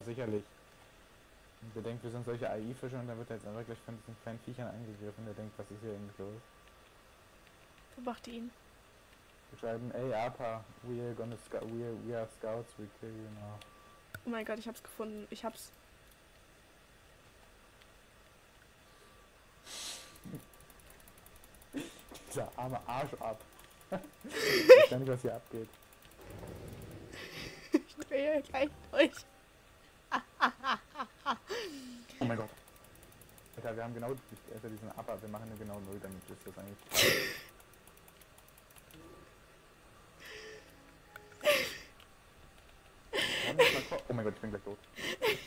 Sicherlich. Und der denkt, wir sind solche AI-Fische und dann wird er jetzt einfach gleich von diesen kleinen Viechern angegriffen. Der denkt, was ist hier eigentlich los? Beobachte ihn. Wir schreiben, ey Apa, we are scouts, we kill you now. Oh mein Gott, ich hab's gefunden. Ich hab's. Dieser arme Arsch ab. Ich weiß gar nicht, was hier abgeht. Ich drehe gleich durch. Oh mein Gott. Alter, wir haben genau diesen Upper, wir machen nur genau 0, damit ist das eigentlich. Oh mein Gott, ich bin gleich tot.